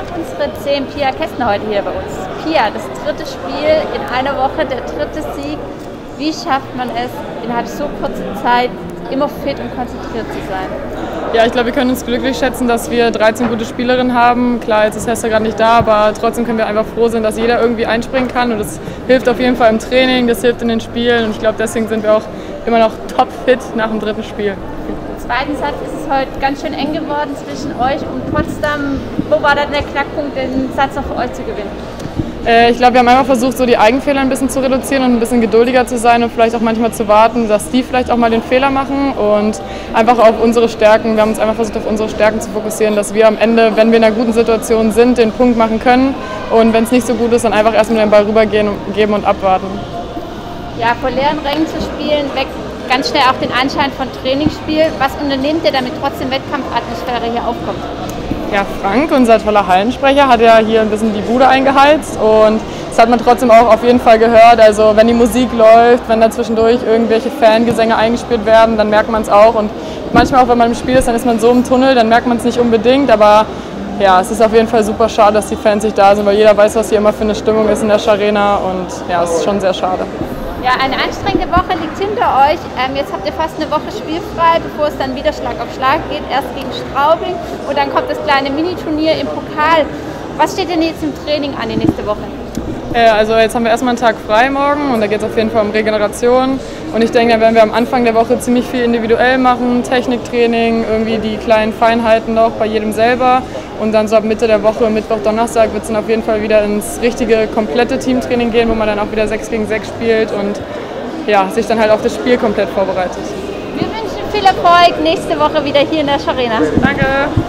unsere 10 Pia Kästner heute hier bei uns. Pia, das 3. Spiel in einer Woche, der 3. Sieg. Wie schafft man es, innerhalb so kurzer Zeit immer fit und konzentriert zu sein? Ja, ich glaube, wir können uns glücklich schätzen, dass wir 13 gute Spielerinnen haben. Klar, jetzt ist Hester gerade nicht da, aber trotzdem können wir einfach froh sein, dass jeder irgendwie einspringen kann. Und das hilft auf jeden Fall im Training, das hilft in den Spielen. Und ich glaube, deswegen sind wir auch immer noch topfit nach dem 3. Spiel. Im zweiten Satz ist es heute ganz schön eng geworden zwischen euch und Potsdam. Wo war dann der Knackpunkt, den Satz noch für euch zu gewinnen? Ich glaube, wir haben einfach versucht, so die Eigenfehler ein bisschen zu reduzieren und ein bisschen geduldiger zu sein und vielleicht auch manchmal zu warten, dass die vielleicht auch mal den Fehler machen und einfach auf unsere Stärken. Wir haben uns einfach versucht, auf unsere Stärken zu fokussieren, dass wir am Ende, wenn wir in einer guten Situation sind, den Punkt machen können und wenn es nicht so gut ist, dann einfach erstmal den Ball rübergehen, geben und abwarten. Ja, vor leeren Rängen zu spielen, weckt ganz schnell auch den Anschein von Trainingsspiel. Was unternehmt ihr, damit trotzdem Wettkampfatmosphäre hier aufkommt? Ja, Frank, unser toller Hallensprecher, hat ja hier ein bisschen die Bude eingeheizt und das hat man trotzdem auch auf jeden Fall gehört. Also wenn die Musik läuft, wenn da zwischendurch irgendwelche Fangesänge eingespielt werden, dann merkt man es auch. Und manchmal auch, wenn man im Spiel ist, dann ist man so im Tunnel, dann merkt man es nicht unbedingt. Aber ja, es ist auf jeden Fall super schade, dass die Fans nicht da sind, weil jeder weiß, was hier immer für eine Stimmung ist in der Scharena und ja, es ist schon sehr schade. Ja, eine anstrengende Woche liegt hinter euch. Jetzt habt ihr fast eine Woche spielfrei, bevor es dann wieder Schlag auf Schlag geht. Erst gegen Straubing und dann kommt das kleine Mini-Turnier im Pokal. Was steht denn jetzt im Training an die nächste Woche? Also jetzt haben wir erstmal einen Tag frei morgen und da geht es auf jeden Fall um Regeneration. Und ich denke, da werden wir am Anfang der Woche ziemlich viel individuell machen, Techniktraining, irgendwie die kleinen Feinheiten noch bei jedem selber. Und dann so ab Mitte der Woche, Mittwoch, Donnerstag, wird es dann auf jeden Fall wieder ins richtige, komplette Teamtraining gehen, wo man dann auch wieder 6 gegen 6 spielt und ja, sich dann halt auf das Spiel komplett vorbereitet. Wir wünschen viel Erfolg nächste Woche wieder hier in der Scharena. Danke!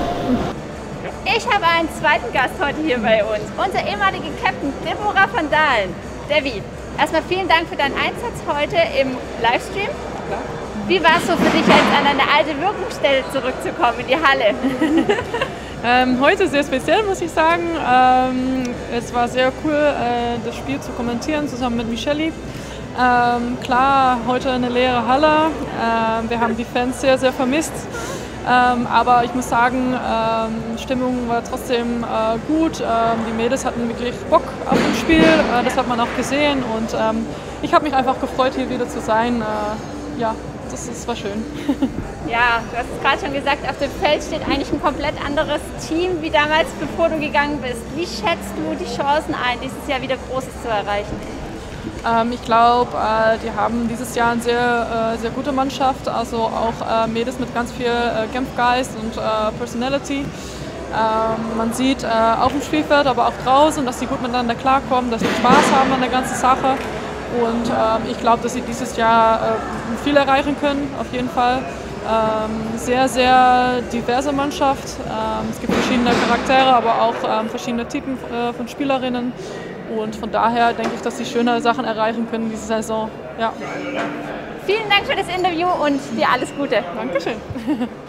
Ich habe einen zweiten Gast heute hier bei uns, unser ehemaliger Captain Deborah van Dalen. Debbie, erstmal vielen Dank für deinen Einsatz heute im Livestream. Wie war es so für dich, jetzt an eine alte Wirkungsstelle zurückzukommen, in die Halle? Heute sehr speziell, muss ich sagen. Es war sehr cool, das Spiel zu kommentieren, zusammen mit Micheli. Klar, heute eine leere Halle. Wir haben die Fans sehr, sehr vermisst. Aber ich muss sagen, Stimmung war trotzdem gut. Die Mädels hatten wirklich Bock auf das Spiel, das hat man auch gesehen. Und ich habe mich einfach gefreut, hier wieder zu sein. Ja, das war schön. Ja, du hast es gerade schon gesagt, auf dem Feld steht eigentlich ein komplett anderes Team wie damals, bevor du gegangen bist. Wie schätzt du die Chancen ein, dieses Jahr wieder Großes zu erreichen? Ich glaube, die haben dieses Jahr eine sehr gute Mannschaft, also auch Mädels mit ganz viel Kampfgeist und Personality. Man sieht auf dem Spielfeld, aber auch draußen, dass sie gut miteinander klarkommen, dass sie Spaß haben an der ganzen Sache. Und ich glaube, dass sie dieses Jahr viel erreichen können, auf jeden Fall. Sehr, sehr diverse Mannschaft. Es gibt verschiedene Charaktere, aber auch verschiedene Typen von Spielerinnen. Und von daher denke ich, dass sie schöne Sachen erreichen können diese Saison. Ja. Vielen Dank für das Interview und dir alles Gute. Dankeschön.